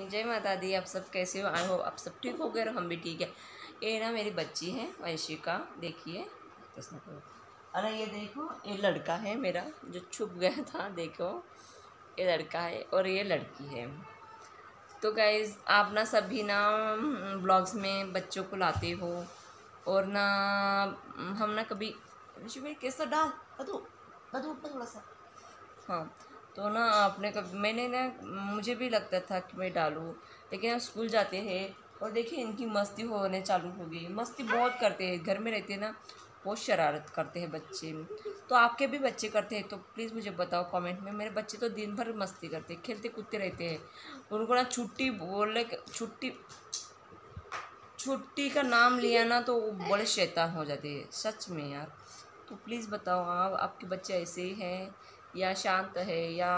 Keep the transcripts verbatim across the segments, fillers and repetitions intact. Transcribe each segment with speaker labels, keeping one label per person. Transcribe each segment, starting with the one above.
Speaker 1: Friend, जय माता दी। आप सब कैसे हो? आई होप आप सब ठीक हो गए और हम भी ठीक है। ये ना मेरी बच्ची है वंशिका, देखिए। अरे ये देखो, ये लड़का है मेरा जो छुप गया था। देखो ये लड़का है और ये लड़की है। तो गाइज़, आप ना सभी ना ब्लॉग्स में बच्चों को लाते हो और ना हम ना कभी कैसा डाल कदू कदू ऊपर थोड़ा सा। हाँ, तो ना आपने कभी मैंने ना मुझे भी लगता था कि मैं डालूँ, लेकिन हम स्कूल जाते हैं और देखिए इनकी मस्ती होने चालू हो गई। मस्ती बहुत करते हैं, घर में रहते हैं ना, बहुत शरारत करते हैं बच्चे। तो आपके भी बच्चे करते हैं तो प्लीज़ मुझे बताओ कमेंट में। मेरे बच्चे तो दिन भर मस्ती करते हैं, खेलते कूदते रहते हैं। उनको ना छुट्टी बोले, छुट्टी छुट्टी का नाम लिया ना तो वो बड़े शैतान हो जाते हैं, सच में यार। तो प्लीज़ बताओ आप, आपके बच्चे ऐसे ही हैं या शांत है या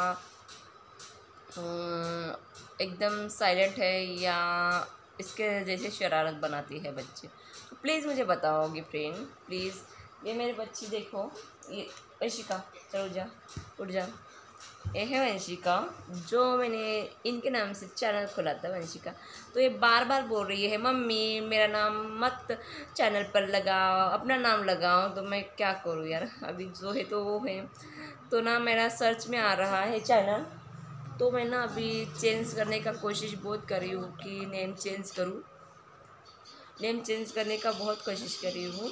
Speaker 1: एकदम साइलेंट है या इसके जैसे शरारत बनाती है बच्चे? तो प्लीज़ मुझे बताओगे फ्रेंड, प्लीज़। ये मेरे बच्चे देखो, ये वंशिका, चलो जा, उठ जा। ये है वंशिका, जो मैंने इनके नाम से चैनल खोला था वंशिका। तो ये बार बार बोल रही है मम्मी मेरा नाम मत चैनल पर लगाओ, अपना नाम लगाओ। तो मैं क्या करूँ यार, अभी जो है तो वो है। तो ना मेरा सर्च में आ रहा है चैनल, तो मैं ना अभी चेंज करने का कोशिश बहुत कर रही हूँ कि नेम चेंज करूँ। नेम चेंज करने का बहुत कोशिश कर रही हूँ।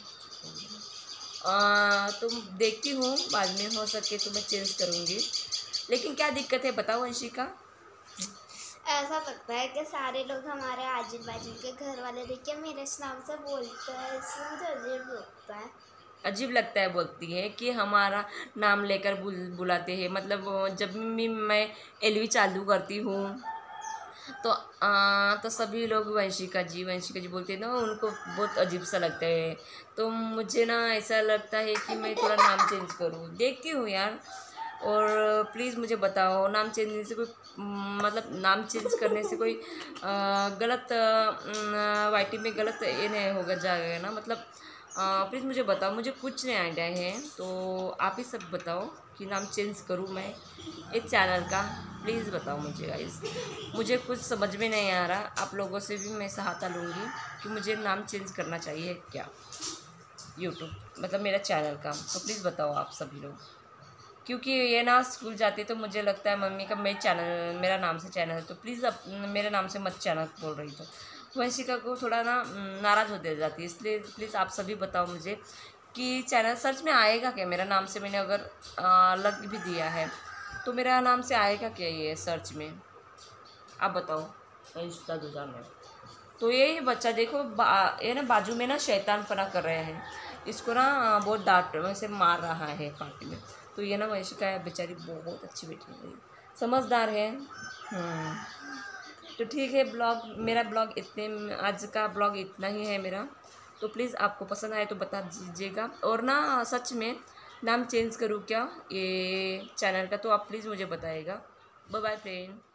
Speaker 1: तो देखती हूँ, बाद में हो सके तो मैं चेंज करूँगी। लेकिन क्या दिक्कत है बताओ वंशिका?
Speaker 2: ऐसा लगता है कि सारे लोग हमारे आजू बाजू के घर वाले देख के मेरे नाम से बोलते हैं, इसलिए मुझे अजीब लगता है।
Speaker 1: अजीब लगता है बोलती है कि हमारा नाम लेकर बुल बुलाते हैं। मतलब जब भी मैं एलवी चालू करती हूँ तो आ, तो सभी लोग वंशिका जी वंशिका जी बोलते हैं ना, उनको बहुत अजीब सा लगता है। तो मुझे ना ऐसा लगता है कि मैं थोड़ा नाम चेंज करूँ, देखती हूँ यार। और प्लीज़ मुझे बताओ, नाम चेंज से कोई मतलब नाम चेंज करने से कोई आ, गलत वाईटी में गलत ये नहीं होगा जाएगा ना? मतलब प्लीज़ मुझे बताओ, मुझे कुछ नहीं आइडिया है। तो आप ही सब बताओ कि नाम चेंज करूँ मैं इस चैनल का? प्लीज़ बताओ मुझे गाइस, मुझे कुछ समझ में नहीं आ रहा। आप लोगों से भी मैं सहायता लूँगी कि मुझे नाम चेंज करना चाहिए क्या यूट्यूब, मतलब मेरा चैनल का। तो प्लीज़ बताओ आप सभी लोग, क्योंकि ये ना स्कूल जाती है तो मुझे लगता है मम्मी का मेरे चैनल, मेरा नाम से चैनल है, तो प्लीज़ अब मेरे नाम से मत चैनल बोल रही। तो वंशिका को थोड़ा ना नाराज़ होते जाती है, इसलिए प्लीज़ आप सभी बताओ मुझे कि चैनल सर्च में आएगा क्या मेरा नाम से? मैंने अगर लग भी दिया है तो मेरा नाम से आएगा क्या ये सर्च में? आप बताओ वंशिका दूजा में। तो ये बच्चा देखो, ये ना बाजू में ना शैतानपना कर रहे हैं, इसको ना बहुत डांट वैसे मार रहा है पार्टी में। तो ये ना वंशिका है बेचारी, बहुत अच्छी बेटी है, समझदार है। हम्म तो ठीक है, ब्लॉग मेरा ब्लॉग इतने, आज का ब्लॉग इतना ही है मेरा। तो प्लीज़ आपको पसंद आए तो बता दीजिएगा। और ना सच में नाम चेंज करूँ क्या ये चैनल का? तो आप प्लीज़ मुझे बताइएगा। Bye bye friend.